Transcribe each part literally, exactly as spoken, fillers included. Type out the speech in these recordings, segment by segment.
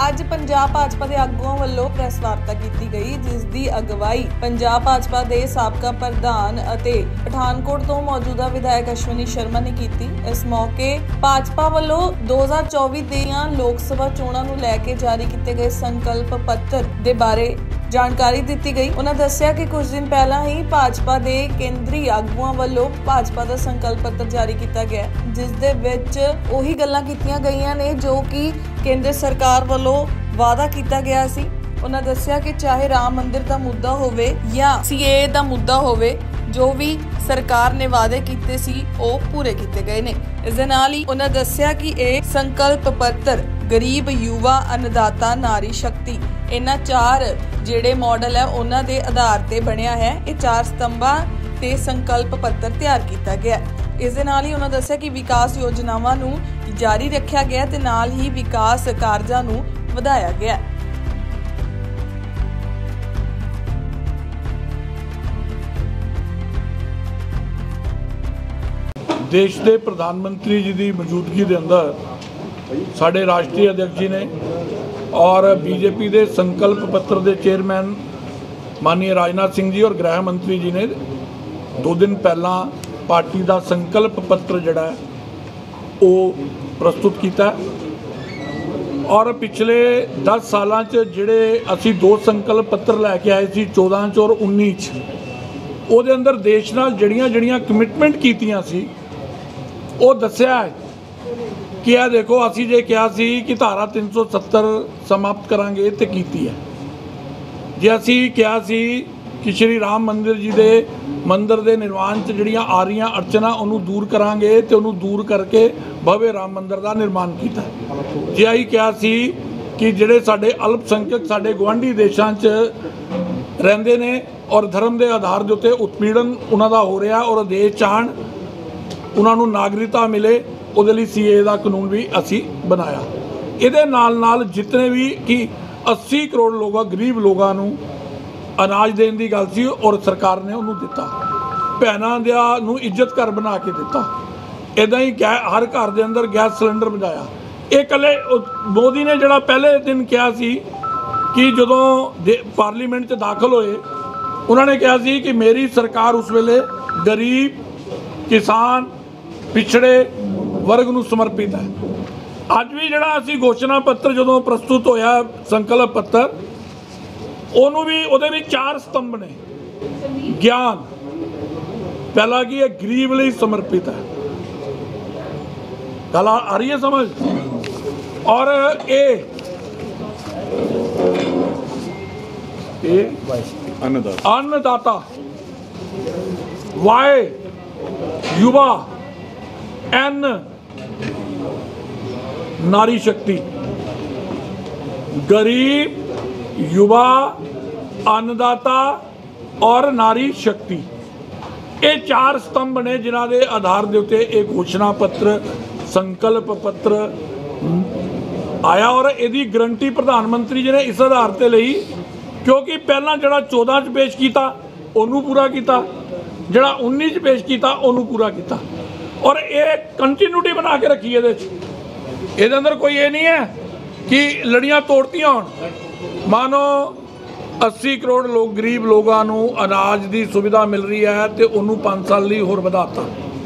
ਅੱਜ ਪੰਜਾਬ ਭਾਜਪਾ ਦੇ ਆਗੂਆਂ ਵੱਲੋਂ ਪ੍ਰੈਸ ਵਾਰਤਾ ਕੀਤੀ ਗਈ, जिस दी अगवाई पंजाब भाजपा के साबका प्रधान ਅਤੇ पठानकोट तो मौजूदा विधायक अश्विनी शर्मा ने की। इस मौके भाजपा ਵੱਲੋਂ दो हज़ार चौबीस ਦੀਆਂ लोक सभा चोणां ਨੂੰ ਲੈ ਕੇ जारी किए गए संकल्प पत्र ਦੇ बारे जानकारी दी गई। उन्होंने दस्सिया कि कुछ दिन पहला ही भाजपा के केंद्री आगुआं वालों भाजपा का संकल्प पत्र जारी किया गया, जिस दे विच ओही गल्लां कीतियां गईयां ने जो कि केंद्र सरकार वालों वादा किया गया सी। उन्होंने दस्सिया कि चाहे राम मंदिर का मुद्दा होवे या सीए का मुद्दा होवे, जो भी सरकार ने वादे किए सी वो पूरे किए गए ने। इस दे नाल ही उन्होंने दस्सिया कि यह संकल्प पत्र गरीब, युवा, अन्नदाता, नारी शक्ति इन्हां चार ਜਿਹੜੇ मॉडल है उन्हां दे आधार ते बनिया है। ये चार स्तंभां ते संकल्प पत्र तैयार किया गया। इस दे नाल ही उन्होंने दस्सिया कि विकास योजनावां नूं जारी रखिया गया ते नाल ही विकास कारजां नूं वधाया गया। देश के प्रधानमंत्री जी की मौजूदगी के अंदर साढ़े राष्ट्रीय अध्यक्ष जी ने और बीजेपी के संकल्प पत्र के चेयरमैन माननीय राजनाथ सिंह जी और गृह मंत्री जी ने दो दिन पहला पार्टी का संकल्प पत्र जड़ा वो प्रस्तुत किया। और पिछले दस साल जोड़े असी दो संकल्प पत्र लैके आए सी चौदह च और उन्नीस वो अंदर देश नाल जड़ियां जड़ियां कमिटमेंट कीतियां सी वो दस्सिया है कि यह देखो असी जे क्या सी कि धारा तीन सौ सत्तर समाप्त करांगे तो कीती है। जे असी क्या सी कि श्री राम मंदिर जी के मंदिर के निर्माण च जड़ियां आ रही अड़चना उन्होंने दूर करांगे तो उन्होंने दूर करके भव्य राम मंदिर का निर्माण किया। जे असी क्या सी कि जिहड़े साडे अल्पसंख्यक साडे गुआढ़ी देशों च रहिंदे ने और धर्म के आधार के उत्ते उत्पीड़न उन्हां दा हो रहा और देश चाहण उन्होंने नागरिकता मिले ਉਹਦੇ ਲਈ सीए का कानून भी असी बनाया। ਇਹਦੇ ਨਾਲ ਨਾਲ जितने भी कि अस्सी करोड़ लोग गरीब लोगों को अनाज देने की गल सी और सरकार ने उन्होंने दिता, भैनों दिया नूं इज्जत घर बना के दिता। इदां ही गै हर घर के अंदर गैस सिलेंडर पहुँचाया। ये कले मोदी ने जिहड़ा पहले दिन कहा सी कि जदों पार्लीमेंट च दाखिल होए उन्होंने कहा सी कि मेरी सरकार उस वेले गरीब, किसान, पिछड़े वर्ग नूं समर्पित है। अज भी जिहड़ा असीं घोषणा पत्र जदों प्रस्तुत होया संकल्प पत्र उहनूं भी उहदे विच चार स्तंभ ने। ज्ञान पहला की है गरीब लई समर्पित है, गल आ रही है समझ। और ए अन्नदाता अन्नदाता वाय युवा एन नारी शक्ति। गरीब, युवा, अन्नदाता और नारी शक्ति ये चार स्तंभ ने जिन्हां दे आधार दे उत्ते एक घोषणा पत्र संकल्प पत्र आया। और इहदी गारंटी प्रधानमंत्री जी ने इस आधार ते लई क्योंकि पहला जिहड़ा चौदह च पेश किया उन्होंने पूरा किया, जिहड़ा उन्नीस च पेश किया उन्होंने पूरा किया और ये कंटिन्यूटी बना के रखी है। ये अंदर कोई ये नहीं है कि लड़ियां तोड़तियां होण। मानो अस्सी करोड़ लोग गरीब लोगों को अनाज की सुविधा मिल रही है तो उन्होंने पाँच साल लिए होर वधाता।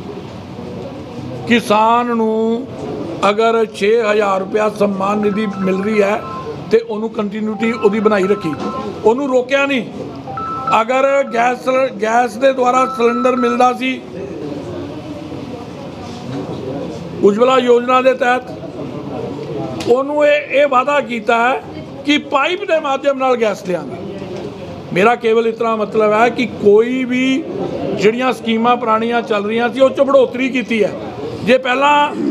किसान नू अगर छे हज़ार रुपया सम्मान निधि मिल रही है तो उन्होंने कंटिन्यूटी उहदी बनाई रखी, उन्होंने रोकया नहीं। अगर गैस गैस के द्वारा सिलेंडर मिलता सी उज्जवला योजना के तहत उन्होंने ये वादा किया है कि पाइप के माध्यम नाल गैस देंगे। मेरा केवल इतना मतलब है कि कोई भी जिहड़ियां स्कीमां पुरानियां चल रही सी उस बढ़ोतरी की है। जे पहला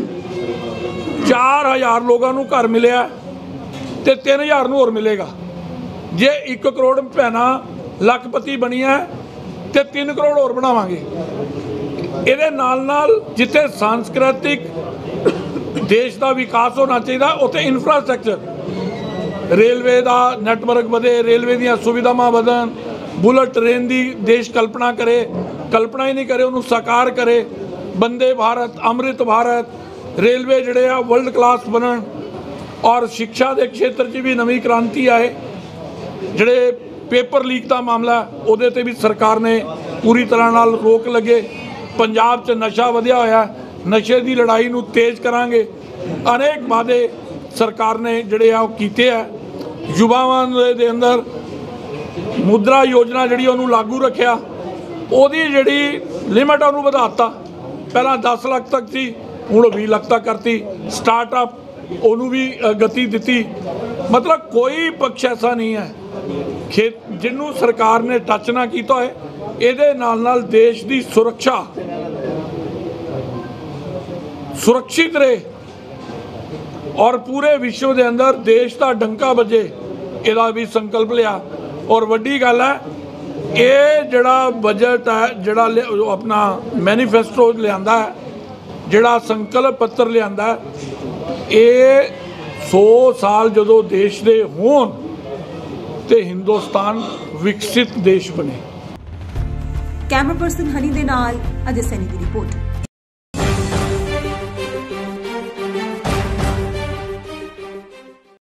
चार हज़ार लोगों को घर मिले तो तीन हज़ार नूं होर मिलेगा। जे एक करोड़ भैनां लखपति बनी है तो तीन करोड़ होर बनावांगे। ਇਹਦੇ ਨਾਲ ਨਾਲ जिथे सांस्कृतिक देश का विकास होना चाहिए उत्थे इंफ्रास्ट्रक्चर रेलवे का नैटवर्क बढ़े, रेलवे दी सुविधावां बढ़न, बुलेट ट्रेन की देश कल्पना करे, कल्पना ही नहीं करे उन्होंने साकार करे। वंदे भारत, अमृत भारत, रेलवे जड़े आ वर्ल्ड क्लास बनन, और शिक्षा के क्षेत्र च भी नवी क्रांति आए। जिहड़े पेपर लीक का मामला उहदे ते भी सरकार ने पूरी तरह नाल रोक लगे। पंजाब च नशा वधिया होया, नशे की लड़ाई नूं तेज़ करांगे। अनेक वादे सरकार ने जिहड़े आ कीते आ। युवावां दे अंदर मुद्रा योजना जिहड़ी उहनूं लागू रखिया, उहदी जिहड़ी लिमिट उहनूं वधाता। पहलां दस लाख तक सी, हुण बीस लाख तक करती। स्टार्टअप उहनूं भी गति दिती। मतलब कोई पक्ष ऐसा नहीं है खेत जिन्हों सरकार ने टच ना किया है। इहदे नाल नाल देश की सुरक्षा सुरक्षित रहे और पूरे विश्व के अंदर देश का डंका बजे, इहदा भी संकल्प लिया। और वड्डी गल है, ये जिहड़ा बजट है, जिहड़ा अपना मैनीफेस्टो लियांदा है, जिहड़ा संकल्प पत्र लियांदा है, ये सौ साल जदों देश दे होण ते हिंदुस्तान विकसित देश बने। कैमरा पर्सन हनी दे नाल अजय सैनी दी रिपोर्ट।